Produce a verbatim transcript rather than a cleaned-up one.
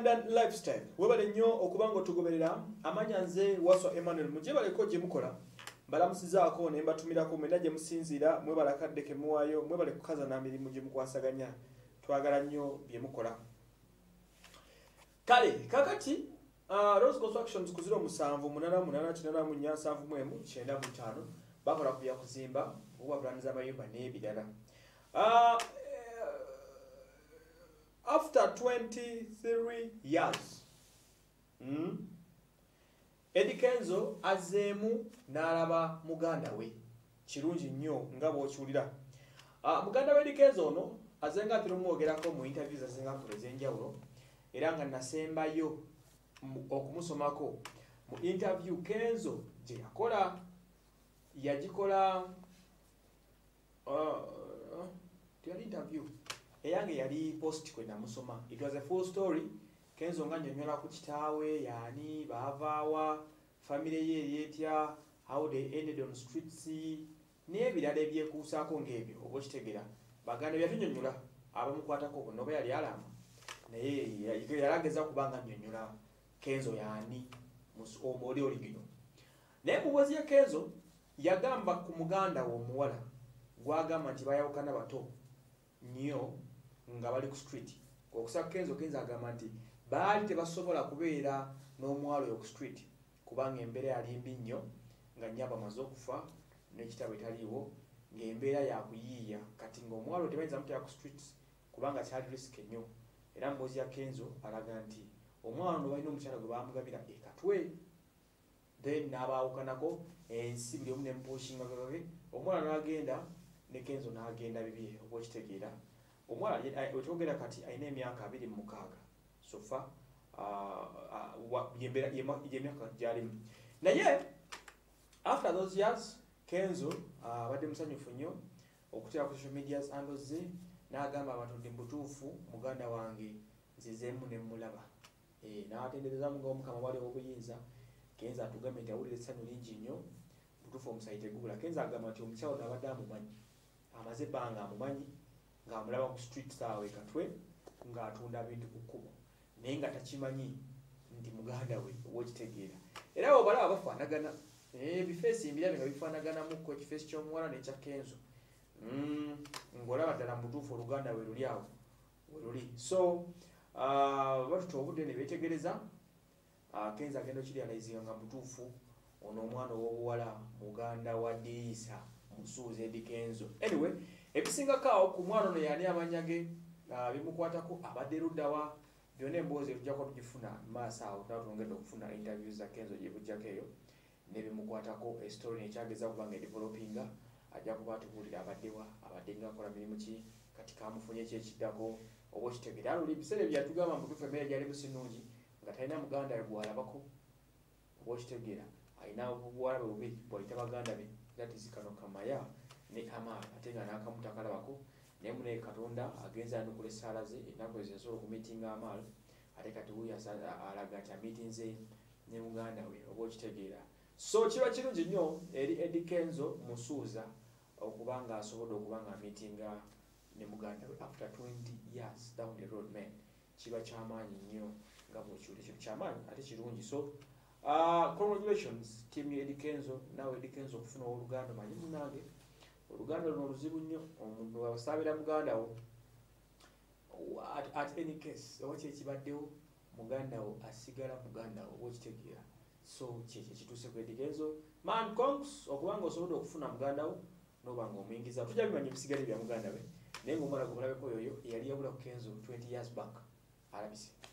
London lifestyle. Webale nnyo okubango tugoberera amanya nze Waswa Emmanuel muje baleko gye mukola. Balamusizaako ne mbatumirako mwena gye musinzira mwe balakadde ke muwayo mwe bale kukaza na mirimu gye mukwasaganya. Twagala nnyo bye mukola. Kale kakati uh, Rose Constructions kuziro musanvu munana munana kinana munya sanvu mwemu kyenda mu ttaano bakola ku bya kuzimba oba plans amayumba n'ebirala. Uh, after twenty-three years mm, Eddie Kenzo azemu n'alaba muganda we kirungi nnyo nga bw'okiwulira. Uh, muganda we Eddie Kenzo ono azenga turumwogerako mu interviews azenga ku ezenjawulo era nga nasembayo okumusomako mu interview Kenzo gye yakola yagikola uh, tiyali interview eyange yali post kwe namusoma. It was a full story. Kenzo nga nyonyola ku kitaawe yani baavaawa family ye yetya how they ended on streets n'ebirala ebyekuusaako ng'ebyo oba okitegera baganda byatunyonyola abamukwatako noba yali alama naye yalageza kubanga nyonyola Kenzo yani omuli oligino. Naye mubuzi ya Kenzo yagamba ku muganda w'omuwala gwagamba nti bayawukana bato nnyo nga bali ku street. Okusaba Kenzo Kenzo agamba nti baali tebasobola kubeera n'omwalo yo ku street kubanga embeera yali mbi nnyo nga nnyaba amaze okufa n'ekitabo etaliiwo ng'embeera yakuyiiya kati ng'omwalo tebayinza mutera ku street kubanga kyali risk nnyo. Era mbozi ya Kenzo alaga nti omwana ono balina omukyala gwe bamugabira ekatwe then n'abaawukanako ensi buli omu n'emupushinga gagage omwana n'agenda ne Kenzo n'agenda bibye oba okitegeera. Omwana wetwogera kati alina emyaka abiri mu mukaaga sofa yemyaka gyalimu. Naye after those years Kenzo abadde musanyufu nnyo okuteera ku social media handles ze n'agamba abantu ndi mbutuufu muganda wange nzizeemu ne mulaba eh n'atenderezaamu ng'omukama wali obuyinza. Kenzo atugambye nti awulira essanyu lingi nnyo butuufu omusayite gubula. Kenzo agamba nti omukyalo n'abadde amumanyi amaze ebbanga amumanyi ng'amulaba ku street saawe katwe ng'atunda bintu ku kkubo naye nga takimanyi nti muganda we ow'ekitegeera. Era abo balaba bafaanagana ebifeesi mbirabye nga bifaanaganamukko ekifeesi ky'omuwala n'ekya Kenzo mm, ng'olaba ddala mutuufu oluganda we luli awo we luli. So uh, batuta obudde ne beetegereza uh, Kenzo agenda okiryanaizinga nga mutuufu ono omwana ow'obuwala muganda wa Diisa Musuuzi Eddie Kenzo. Anyway ebisingako awo ku mwana ono yani amanya ge uh, bimukwatako abadde luddawa byonna emboozi tujjako tugifuna maaso awo taba tulongedde okufuna interviews za Kenzo gye bujjako eyo nebimukwatako esitory nekyageza kubanga edevelopinga ajja kuba atubuulira abaddewa abadde ng'akola mirimu ki kati kamufunye ekyekiddako oba okitegeera. Aluli ebiseera byatugamba mutuufu emmere gyali musinungi nga talina muganda we gwalabako oba okitegeera alina obuwala bwe bubiri bwayita baganda be gatizi kano kamaya ne amaala ate nga n'akamutakalabako naye munaye Katonda agenza anukula essaala ze ennaku ezo yasobola okumiitinga amaala ate kati wuyo alaga nti amiitinze ne muganda we oba okitegeera. So kiba kirungi nnyo eri Eddie Kenzo Musuuza okubanga asobodde okubanga amiitinga ne muganda we after twenty years down the road man. Kiba kyamaanyi nnyo nga bw'okiwulira kintu kyamaanyi ate kirungi. So uh, congratulations team ya Eddie Kenzo nawe Eddie Kenzo okufuna oluganda manyi munange oluganda luno luzibu nnyo omuntu asaabira muganda wo at, at any case oba kyekibaddewo muganda wo asigala muganda wo oba okitegeera. So kyekyo kituuse ku Eddie Kenzo man conks okubanga osobodde okufuna muganda wo noba ng'omuyingiza tujja bimanya ebisigale bya muganda we naye ng'omwana gwe mulabeko yoyo eyali yabula ku Kenzo twenty years back alabise.